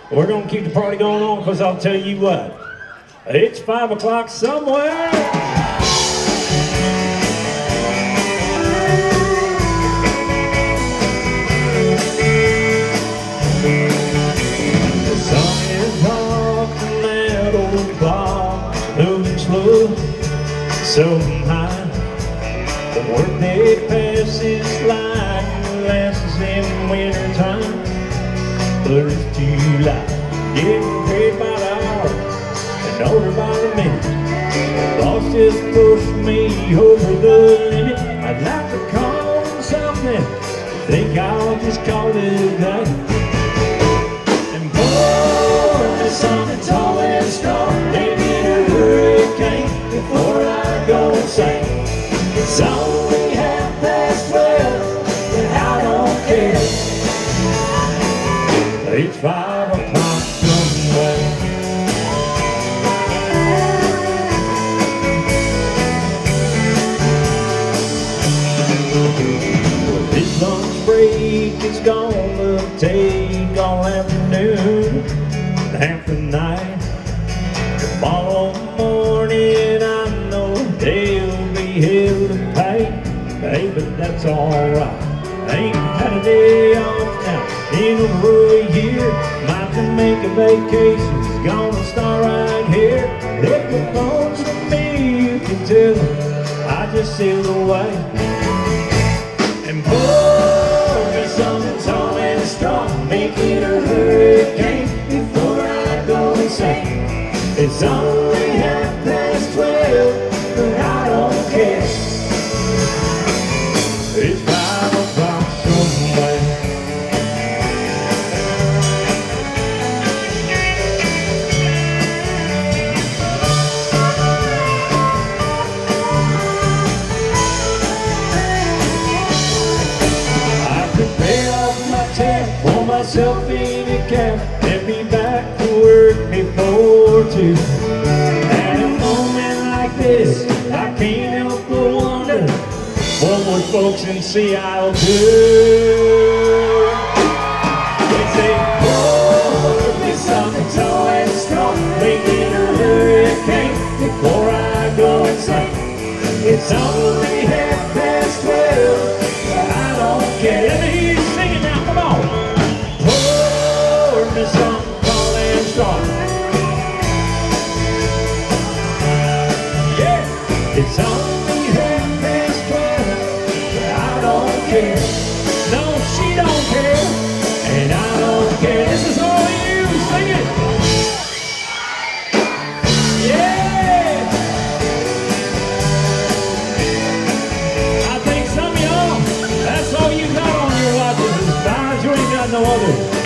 We're gonna keep the party going on, because I'll tell you what, it's 5 o'clock somewhere. The sun is hot and that old clock moving slow, so high. The workday passes like molasses in winter time. 1st of July, getting paid by the hour and older by the minute. Boss just pushed me over the limit. I'd like to call him something, think I'll just call it a day. And pour me something tall and strong, make it a hurricane before I go insane. It's only 12:30, but I don't care. It's 5 o'clock somewhere. This lunch break is gonna take all afternoon, half the night. Tomorrow morning I know they'll be hell to pay. Hey, but that's alright. Ain't had a day off now in over a year. Might to make a vacation, it's gonna start right here. If the phone's for me, you can tell them I just sailed away. And pour me something tall and strong, make it a hurricane before I go insane. It's only 12:30, but I don't care. It's 5 o'clock somewhere. I prepare off my tent, pour myself in a cab, and be back to work before 2. At a moment like this, I can't help but wonder what would folks in Seattle do? They say, pour me something tall and strong, make it a hurricane before I go insane. It's only 12:30, but I don't care. Let me hear you singing now, come on. Pour me something tall and strong. Yeah, it's only 12:30. No, she don't care, and I don't care. This is all you, sing it. Yeah. I think some of y'all, that's all you got on your watches is stars. You ain't got no other.